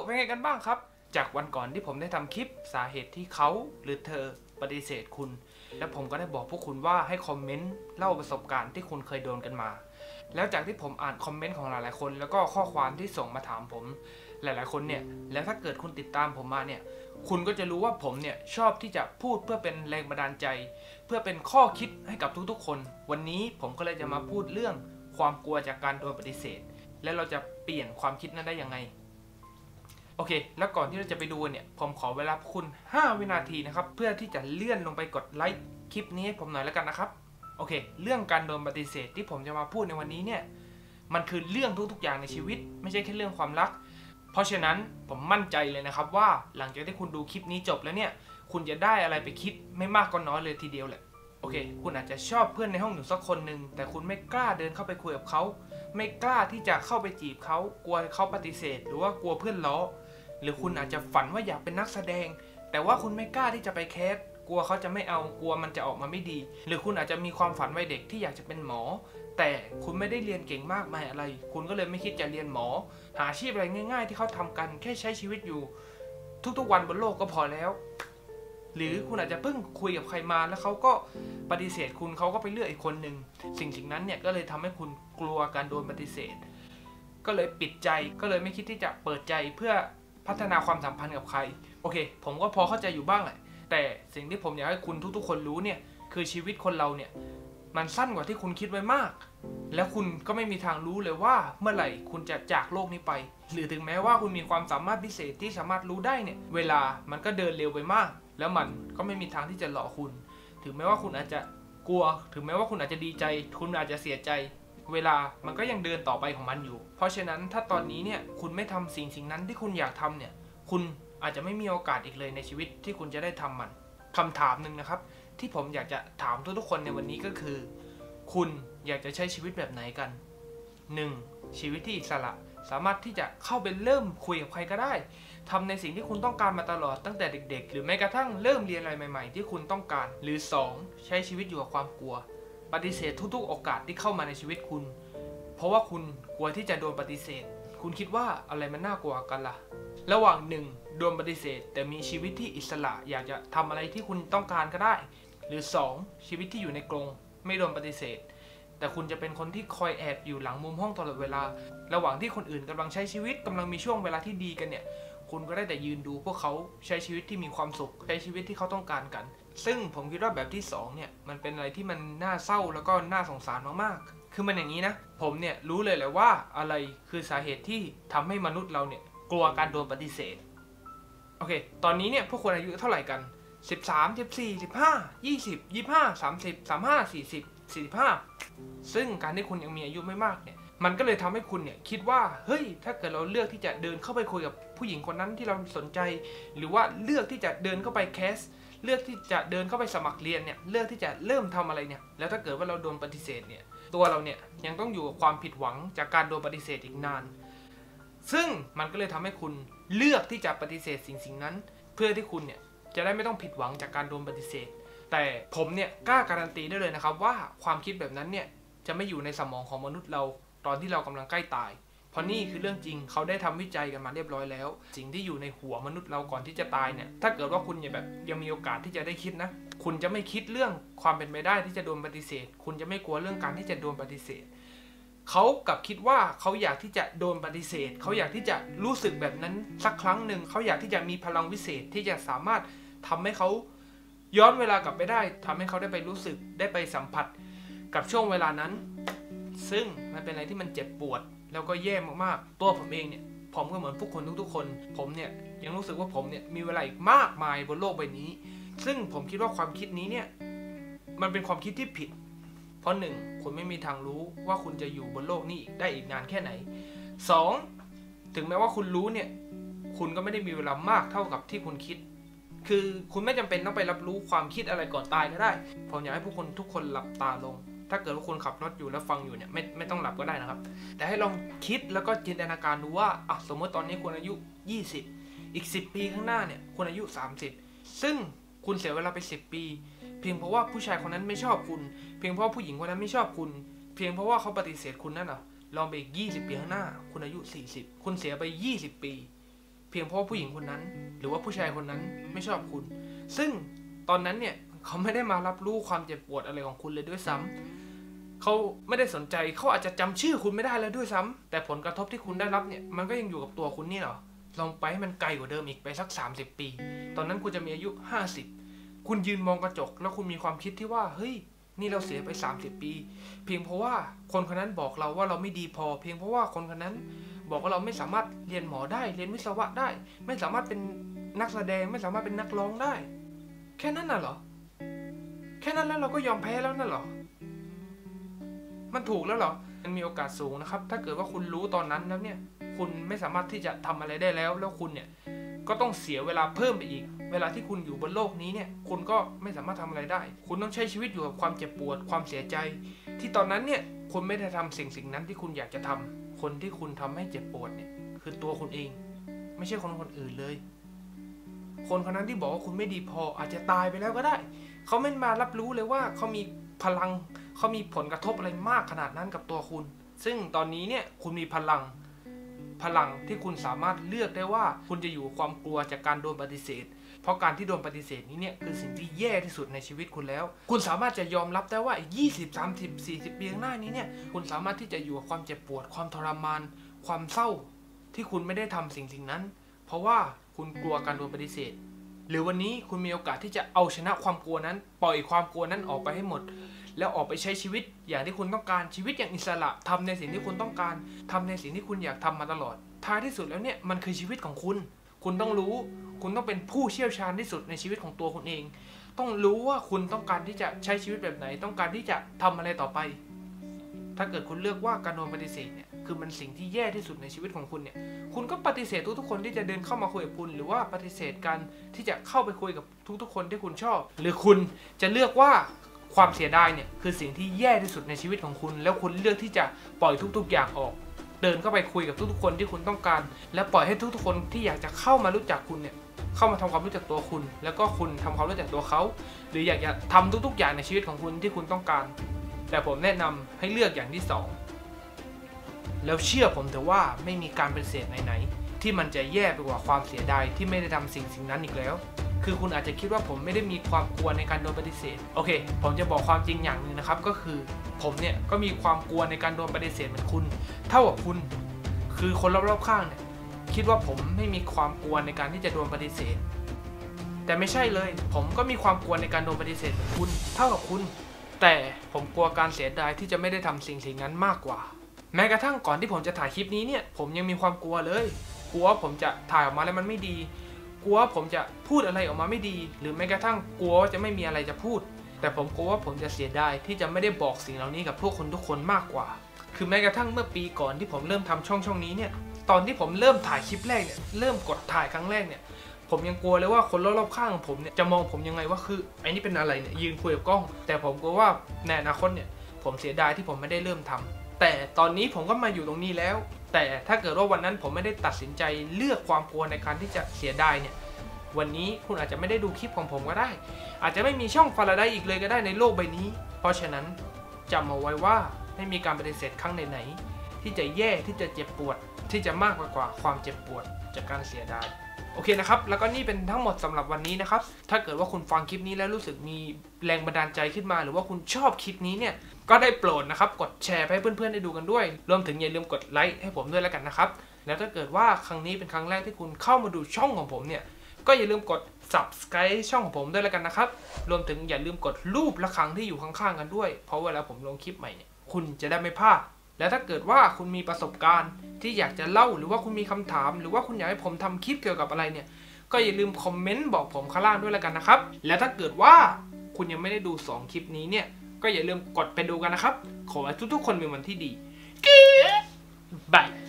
เป็นไงกันบ้างครับจากวันก่อนที่ผมได้ทำคลิปสาเหตุที่เขาหรือเธอปฏิเสธคุณและผมก็ได้บอกพวกคุณว่าให้คอมเมนต์เล่าประสบการณ์ที่คุณเคยโดนกันมาแล้วจากที่ผมอ่านคอมเมนต์ของหลายๆคนแล้วก็ข้อความที่ส่งมาถามผมหลายๆคนเนี่ยแล้วถ้าเกิดคุณติดตามผมมาเนี่ยคุณก็จะรู้ว่าผมเนี่ยชอบที่จะพูดเพื่อเป็นแรงบันดาลใจเพื่อเป็นข้อคิดให้กับทุกๆคนวันนี้ผมก็เลยจะมาพูดเรื่องความกลัวจากการโดนปฏิเสธและเราจะเปลี่ยนความคิดนั้นได้ยังไงโอเคแล้วก่อนที่เราจะไปดูเนี่ยผมขอเวลาคุณ5 วินาทีนะครับเพื่อที่จะเลื่อนลงไปกดไลค์คลิปนี้ให้ผมหน่อยแล้วกันนะครับโอเคเรื่องการโดนปฏิเสธที่ผมจะมาพูดในวันนี้เนี่ยมันคือเรื่องทุกๆอย่างในชีวิตไม่ใช่แค่เรื่องความรักเพราะฉะนั้นผมมั่นใจเลยนะครับว่าหลังจากที่คุณดูคลิปนี้จบแล้วเนี่ยคุณจะได้อะไรไปคิดไม่มากก็น้อยเลยทีเดียวแหละโอเคคุณอาจจะชอบเพื่อนในห้องอยู่สักคนหนึ่งแต่คุณไม่กล้าเดินเข้าไปคุยกับเขาไม่กล้าที่จะเข้าไปจีบเขากลัวเขาปฏิเสธหรือว่ากลัวเพื่อนล้อหรือคุณอาจจะฝันว่าอยากเป็นนักแสดงแต่ว่าคุณไม่กล้าที่จะไปแคสกลัวเขาจะไม่เอากลัวมันจะออกมาไม่ดีหรือคุณอาจจะมีความฝันวัยเด็กที่อยากจะเป็นหมอแต่คุณไม่ได้เรียนเก่งมากมายอะไรคุณก็เลยไม่คิดจะเรียนหมอหาอาชีพอะไรง่ายๆที่เขาทำกันแค่ใช้ชีวิตอยู่ทุกๆวันบนโลกก็พอแล้วหรือคุณอาจจะเพิ่งคุยกับใครมาแล้วเขาก็ปฏิเสธคุณเขาก็ไปเลือกอีกคนหนึ่งสิ่งนั้นเนี่ยก็เลยทำให้คุณกลัวการโดนปฏิเสธก็เลยปิดใจก็เลยไม่คิดที่จะเปิดใจเพื่อพัฒนาความสัมพันธ์กับใครโอเคผมก็พอเข้าใจอยู่บ้างแหละแต่สิ่งที่ผมอยากให้คุณทุกๆคนรู้เนี่ยคือชีวิตคนเราเนี่ยมันสั้นกว่าที่คุณคิดไว้มากแล้วคุณก็ไม่มีทางรู้เลยว่าเมื่อไหร่คุณจะจากโลกนี้ไปหรือถึงแม้ว่าคุณมีความสามารถพิเศษที่สามารถรู้ได้เนี่ยเวลามันก็เดินเร็วไปมากแล้วมันก็ไม่มีทางที่จะหลอกคุณถึงแม้ว่าคุณอาจจะกลัวถึงแม้ว่าคุณอาจจะดีใจคุณอาจจะเสียใจเวลามันก็ยังเดินต่อไปของมันอยู่เพราะฉะนั้นถ้าตอนนี้เนี่ยคุณไม่ทำสิ่งนั้นที่คุณอยากทำเนี่ยคุณอาจจะไม่มีโอกาสอีกเลยในชีวิตที่คุณจะได้ทำมันคำถามหนึ่งนะครับที่ผมอยากจะถามทุกๆคนในวันนี้ก็คือคุณอยากจะใช้ชีวิตแบบไหนกัน 1. ชีวิตที่อิสระสามารถที่จะเข้าไปเริ่มคุยกับใครก็ได้ทำในสิ่งที่คุณต้องการมาตลอดตั้งแต่เด็กๆหรือแม้กระทั่งเริ่มเรียนอะไรใหม่ๆที่คุณต้องการหรือ 2. ใช้ชีวิตอยู่กับความกลัวปฏิเสธทุกๆโอกาสที่เข้ามาในชีวิตคุณเพราะว่าคุณกลัวที่จะโดนปฏิเสธคุณคิดว่าอะไรมันน่ากลัวกันล่ะระหว่าง 1. โดนปฏิเสธแต่มีชีวิตที่อิสระอยากจะทำอะไรที่คุณต้องการก็ได้หรือ 2. ชีวิตที่อยู่ในกรงไม่โดนปฏิเสธแต่คุณจะเป็นคนที่คอยแอบอยู่หลังมุมห้องตลอดเวลาระหว่างที่คนอื่นกำลังใช้ชีวิตกำลังมีช่วงเวลาที่ดีกันเนี่ยคุณก็ได้แต่ยืนดูพวกเขาใช้ชีวิตที่มีความสุขใช้ชีวิตที่เขาต้องการกันซึ่งผมคิดว่าแบบที่2เนี่ยมันเป็นอะไรที่มันน่าเศร้าแล้วก็น่าสงสารมากๆคือมันอย่างนี้นะผมเนี่ยรู้เลยแหละว่าอะไรคือสาเหตุที่ทำให้มนุษย์เราเนี่ยกลัวการโดนปฏิเสธโอเคตอนนี้เนี่ยพวกคุณอายุเท่าไหร่กัน13 14 15 20 25 30 35 40 45ซึ่งการที่คุณยังมีอายุไม่มากเนี่ยมันก็เลยทำให้คุณเนี่ยคิดว่าเฮ้ยถ้าเกิดเราเลือกที่จะเดินเข้าไปคุยกับผู้หญิงคนนั้นที่เราสนใจหรือว่าเลือกที่จะเดินเข้าไปแคสเลือกที่จะเดินเข้าไปสมัครเรียนเนี่ยเลือกที่จะเริ่มทำอะไรเนี่ยแล้วถ้าเกิดว่าเราโดนปฏิเสธเนี่ยตัวเราเนี่ยยังต้องอยู่กับความผิดหวังจากการโดนปฏิเสธอีกนานซึ่งมันก็เลยทำให้คุณเลือกที่จะปฏิเสธสิ่งนั้นเพื่อที่คุณเนี่ยจะได้ไม่ต้องผิดหวังจากการโดนปฏิเสธแต่ผมเนี่ยกล้าการันตีได้เลยนะครับว่าความคิดแบบนั้นเนี่ยจะไม่อยู่ในสมองของมนุษย์เราตอนที่เรากำลังใกล้ตายเพราะนี่คือเรื่องจริงเขาได้ทำวิจัยกันมาเรียบร้อยแล้วสิ่งที่อยู่ในหัวมนุษย์เราก่อนที่จะตายเนี่ยถ้าเกิดว่าคุณยังมีโอกาสที่จะได้คิดนะคุณจะไม่คิดเรื่องความเป็นไปได้ที่จะโดนปฏิเสธคุณจะไม่กลัวเรื่องการที่จะโดนปฏิเสธเขากลับคิดว่าเขาอยากที่จะโดนปฏิเสธเขาอยากที่จะรู้สึกแบบนั้นสักครั้งหนึ่งเขาอยากที่จะมีพลังวิเศษที่จะสามารถทำให้เขาย้อนเวลากลับไปได้ทำให้เขาได้ไปรู้สึกได้ไปสัมผัสกับช่วงเวลานั้นซึ่งมันเป็นอะไรที่มันเจ็บปวดแล้วก็แย่มากๆตัวผมเองเนี่ยผมก็เหมือนผู้คนทุกๆคนผมเนี่ยยังรู้สึกว่าผมเนี่ยมีเวลาอีกมากมายบนโลกใบนี้ซึ่งผมคิดว่าความคิดนี้เนี่ยมันเป็นความคิดที่ผิดเพราะ1คุณไม่มีทางรู้ว่าคุณจะอยู่บนโลกนี้ได้อีกนานแค่ไหน2ถึงแม้ว่าคุณรู้เนี่ยคุณก็ไม่ได้มีเวลามากเท่ากับที่คุณคิดคือคุณไม่จำเป็นต้องไปรับรู้ความคิดอะไรก่อนตายก็ได้ผมอยากให้ผู้คนทุกคนหลับตาลงถ้าเกิดว่าคุณขับรถอยู่แล้วฟังอยู่เนี่ยไม่ต้องหลับก็ได้นะครับแต่ให้ลองคิดแล้วก็จินตนาการดูว่าสมมติตอนนี้คุณอายุ20อีก10ปีข้างหน้าเนี่ยคุณอายุ30ซึ่งคุณเสียเวลาไป10ปีเพียงเพราะว่าผู้ชายคนนั้นไม่ชอบคุณเพียงเพราะผู้หญิงคนนั้นไม่ชอบคุณเพียงเพราะว่าเขาปฏิเสธคุณนั่นเหรอลองไปอีก20ปีข้างหน้าคุณอายุ40คุณเสียไป20ปีเพียงเพราะผู้หญิงคนนั้นหรือว่าผู้ชายคนนั้นไม่ชอบคุณซึ่งตอนนั้นเนี่ยเขาไม่ได้มารับรู้ความเจ็บปวดอะไรของคุณเลยด้วยซ้ำเขาไม่ได้สนใจเขาอาจจะจำชื่อคุณไม่ได้แล้วด้วยซ้ำแต่ผลกระทบที่คุณได้รับเนี่ยมันก็ยังอยู่กับตัวคุณนี่หรอลองไปให้มันไกลกว่าเดิมอีกไปสัก30 ปีตอนนั้นคุณจะมีอายุ50คุณยืนมองกระจกแล้วคุณมีความคิดที่ว่าเฮ้ยนี่เราเสียไป30 ปีเพียงเพราะว่าคนคนนั้นบอกเราว่าเราไม่ดีพอเพียงเพราะว่าคนคนนั้นบอกว่าเราไม่สามารถเรียนหมอได้เรียนวิศวะได้ไม่สามารถเป็นนักแสดงไม่สามารถเป็นนักร้องได้แค่นั้นน่ะเหรอแค่นั้นแล้วเราก็ยอมแพ้แล้วน่ะเหรอมันถูกแล้วเหรอมันมีโอกาสสูงนะครับถ้าเกิดว่าคุณรู้ตอนนั้นแล้วเนี่ยคุณไม่สามารถที่จะทำอะไรได้แล้วคุณเนี่ยก็ต้องเสียเวลาเพิ่มไปอีกเวลาที่คุณอยู่บนโลกนี้เนี่ยคุณก็ไม่สามารถทำอะไรได้คุณต้องใช้ชีวิตอยู่กับความเจ็บปวดความเสียใจที่ตอนนั้นเนี่ยคุณไม่ได้ทำสิ่งนั้นที่คุณอยากจะทำคนที่คุณทำให้เจ็บปวดเนี่ยคือตัวคุณเองไม่ใช่คนอื่นเลยคนคนนั้นที่บอกว่าคุณไม่ดีพออาจจะตายไปแล้วก็ได้เขาไม่มารับรู้เลยว่าเขามีพลังเขามีผลกระทบอะไรมากขนาดนั้นกับตัวคุณซึ่งตอนนี้เนี่ยคุณมีพลังที่คุณสามารถเลือกได้ว่าคุณจะอยู่กับความกลัวจากการโดนปฏิเสธเพราะการที่โดนปฏิเสธนี้เนี่ยคือสิ่งที่แย่ที่สุดในชีวิตคุณแล้วคุณสามารถจะยอมรับได้ว่า20 30 40 ปีข้างหน้านี้เนี่ยคุณสามารถที่จะอยู่กับความเจ็บปวดความทรมานความเศร้าที่คุณไม่ได้ทำสิ่งนั้นเพราะว่าคุณกลัวการโดนปฏิเสธหรือวันนี้คุณมีโอกาสที่จะเอาชนะความกลัวนั้นปล่อยความกลัวนั้นออกไปให้หมดแล้วออกไปใช้ชีวิตอย่างที่คุณต้องการชีวิตอย่างอิสระทำในสิ่งที่คุณต้องการทำในสิ่งที่คุณอยากทำมาตลอดท้ายที่สุดแล้วเนี่ยมันคือชีวิตของคุณคุณต้องรู้คุณต้องเป็นผู้เชี่ยวชาญที่สุดในชีวิตของตัวคุณเองต้องรู้ว่าคุณต้องการที่จะใช้ชีวิตแบบไหนต้องการที่จะทำอะไรต่อไปถ้าเกิดคุณเลือกว่าการโดนปฏิเสธเนี่ยคือมันสิ่งที่แย่ที่สุดในชีวิตของคุณเนี่ยคุณก็ปฏิเสธทุกๆคนที่จะเดินเข้ามาคุยกับคุณหรือว่าปฏิเสธการที่จะเข้าไปคุยกับทุกๆคนที่คุณชอบหรือคุณจะเลือกว่าความเสียดายเนี่ยคือสิ่งที่แย่ที่สุดในชีวิตของคุณแล้วคุณเลือกที่จะปล่อยทุกๆอย่างออกเดินเข้าไปคุยกับทุกๆคนที่คุณต้องการและปล่อยให้ทุกๆคนที่อยากจะเข้ามารู้จักคุณเนี่ยเข้ามาทำความรู้จักตัวคุณแล้วก็คุณทำความรู้จักตัวเขาหรืออยากจะทำทุกๆอย่างในชีวิตของคุณที่คุณต้องการแต่ผมแนะนำให้เลือกอย่างที่2แล้วเชื่อผมเถอะว่าไม่มีการปฏิเสธไหนๆที่มันจะแย่ไปกว่าความเสียดายที่ไม่ได้ทำสิ่งนั้นอีกแล้วคือคุณอาจจะคิดว่าผมไม่ได้มีความกลัวในการโดนปฏิเสธโอเคผมจะบอกความจริงอย่างหนึ่งนะครับก็คือผมเนี่ยก็มีความกลัวในการโดนปฏิเสธเหมือนคุณเท่ากับคุณคือคนรอบๆข้างเนี่ยคิดว่าผมไม่มีความกลัวในการที่จะโดนปฏิเสธแต่ไม่ใช่เลยผมก็มีความกลัวในการโดนปฏิเสธเหมือนคุณเท่ากับคุณแต่ผมกลัวการเสียดายที่จะไม่ได้ทำสิ่งนั้นมากกว่าแม้กระทั่งก่อนที่ผมจะถ่ายคลิปนี้เนี่ยผมยังมีความกลัวเลยกลัวผมจะถ่ายออกมาแล้วมันไม่ดีกลัวผมจะพูดอะไรออกมาไม่ดีหรือแม้กระทั่งกลัวว่าจะไม่มีอะไรจะพูดแต่ผมกลัวว่าผมจะเสียดายที่จะไม่ได้บอกสิ่งเหล่านี้กับพวกคุณทุกคนมากกว่าคือแม้กระทั่งเมื่อปีก่อนที่ผมเริ่มทำช่องนี้เนี่ยตอนที่ผมเริ่มถ่ายคลิปแรกเนี่ยเริ่มกดถ่ายครั้งแรกเนี่ยผมยังกลัวเลยว่าคนรอบๆข้างของผมเนี่ยจะมองผมยังไงว่าคือไอ้นี่เป็นอะไรเนี่ยยืนคุยกับกล้องแต่ผมกลัวว่าในอนาคตเนี่ยผมเสียดายที่ผมไม่ได้เริ่มทำแต่ตอนนี้ผมก็มาอยู่ตรงนี้แล้วแต่ถ้าเกิดว่าวันนั้นผมไม่ได้ตัดสินใจเลือกความกลัวในการที่จะเสียดายเนี่ยวันนี้คุณอาจจะไม่ได้ดูคลิปของผมก็ได้อาจจะไม่มีช่องฟาราไดอีกเลยก็ได้ในโลกใบนี้เพราะฉะนั้นจำเอาไว้ว่าไม่มีการปฏิเสธครั้งไหนๆที่จะแย่ที่จะเจ็บปวดที่จะมากกว่าความเจ็บปวดจากการเสียดายโอเคนะครับแล้วก็นี่เป็นทั้งหมดสำหรับวันนี้นะครับถ้าเกิดว่าคุณฟังคลิปนี้แล้วรู้สึกมีแรงบันดาลใจขึ้นมาหรือว่าคุณชอบคลิปนี้เนี่ยก็ได้โปรดนะครับกดแชร์ให้เพื่อนๆได้ดูกันด้วยรวมถึงอย่าลืมกดไลค์ให้ผมด้วยแล้วกันนะครับแล้วถ้าเกิดว่าครั้งนี้เป็นครั้งแรกที่คุณเข้ามาดูช่องของผมเนี่ยก็อย่าลืมกด Subscribe ช่องของผมด้วยแล้วกันนะครับรวมถึงอย่าลืมกดรูประฆังที่อยู่ข้างๆกันด้วยเพราะเวลาผมลงคลิปใหม่เนี่ยคุณจะได้ไม่พลาดและถ้าเกิดว่าคุณมีประสบการณ์ที่อยากจะเล่าหรือว่าคุณมีคำถามหรือว่าคุณอยากให้ผมทำคลิปเกี่ยวกับอะไรเนี่ยก็อย่าลืมคอมเมนต์บอกผมข้างล่างด้วยแล้วกันนะครับและถ้าเกิดว่าคุณยังไม่ได้ดู2คลิปนี้เนี่ยก็อย่าลืมกดไปดูกันนะครับขอให้ทุกๆคนมีวันที่ดีบาย